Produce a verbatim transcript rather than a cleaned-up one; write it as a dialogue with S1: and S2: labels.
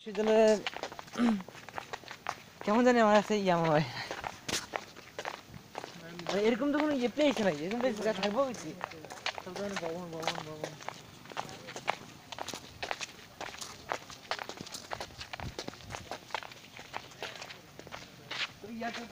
S1: বিশ্ববিদ্যালয়ের কেমন জানি আমার কাছে ইয়ে মনে হয় মানে এরকম তো কোনো ইয়ে প্লেস নাই, এরকম প্লেস থাকবো কিছু সব ধরনের ভবন ভবন ভবন তো ইয়াটা